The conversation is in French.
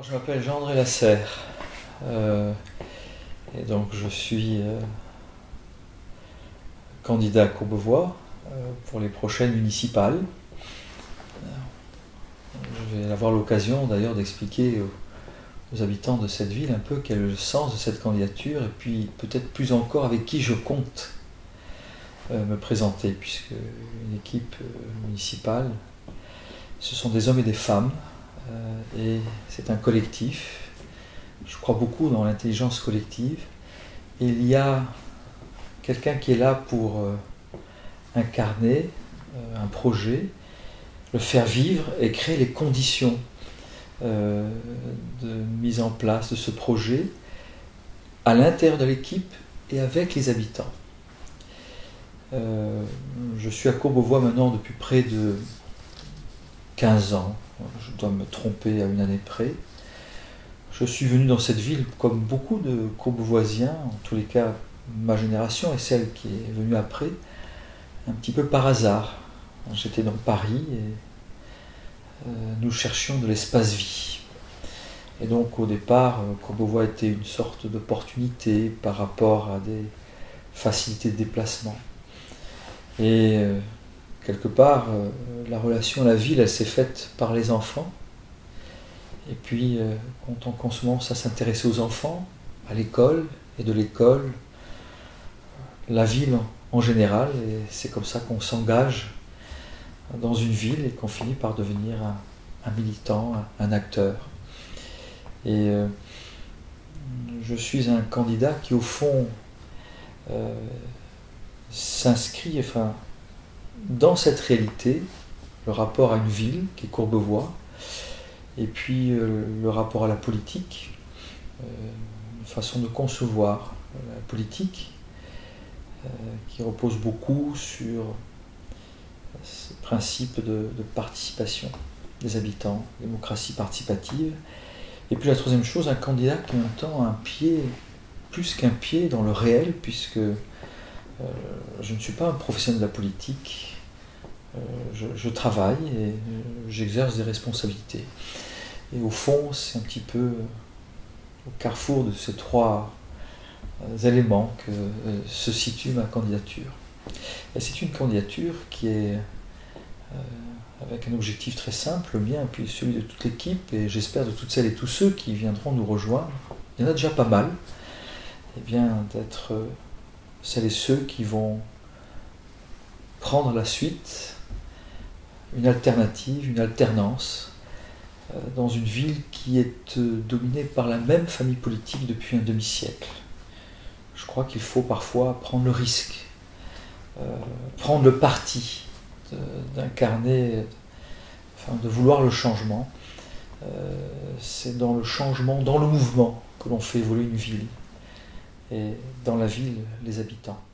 Alors, je m'appelle Jean-André Lasserre et donc je suis candidat à Courbevoie pour les prochaines municipales. Je vais avoir l'occasion d'ailleurs d'expliquer aux habitants de cette ville un peu quel est le sens de cette candidature et puis peut-être plus encore avec qui je compte me présenter, puisque une équipe municipale, ce sont des hommes et des femmes et c'est un collectif. Je crois beaucoup dans l'intelligence collective et il y a quelqu'un qui est là pour incarner un projet, le faire vivre et créer les conditions de mise en place de ce projet à l'intérieur de l'équipe et avec les habitants. Je suis à Courbevoie maintenant depuis près de 15 ans, je dois me tromper à une année près. Je suis venu dans cette ville comme beaucoup de Courbevoisiens, en tous les cas ma génération et celle qui est venue après, un petit peu par hasard. J'étais dans Paris et nous cherchions de l'espace-vie. Et donc au départ, Courbevoie était une sorte d'opportunité par rapport à des facilités de déplacement. Et quelque part, la relation à la ville, elle s'est faite par les enfants. Et puis, quand on commence à s'intéresser aux enfants, à l'école, et de l'école, la ville en général, et c'est comme ça qu'on s'engage dans une ville et qu'on finit par devenir un militant, un acteur. Et je suis un candidat qui, au fond, s'inscrit dans cette réalité, le rapport à une ville qui est Courbevoie, et puis le rapport à la politique, une façon de concevoir la politique qui repose beaucoup sur ce principe de participation des habitants, démocratie participative. Et puis la troisième chose, un candidat qui en même temps a un pied, plus qu'un pied, dans le réel, puisque je ne suis pas un professionnel de la politique, je travaille et j'exerce des responsabilités. Et au fond, c'est un petit peu au carrefour de ces trois éléments que se situe ma candidature. Et c'est une candidature qui est avec un objectif très simple, le mien, puis celui de toute l'équipe, et j'espère de toutes celles et tous ceux qui viendront nous rejoindre. Il y en a déjà pas mal. Et bien d'être celles et ceux qui vont prendre la suite, une alternative, une alternance, dans une ville qui est dominée par la même famille politique depuis un demi-siècle. Je crois qu'il faut parfois prendre le risque, prendre le parti d'incarner, de vouloir le changement. C'est dans le changement, dans le mouvement que l'on fait évoluer une ville, et dans la ville, les habitants.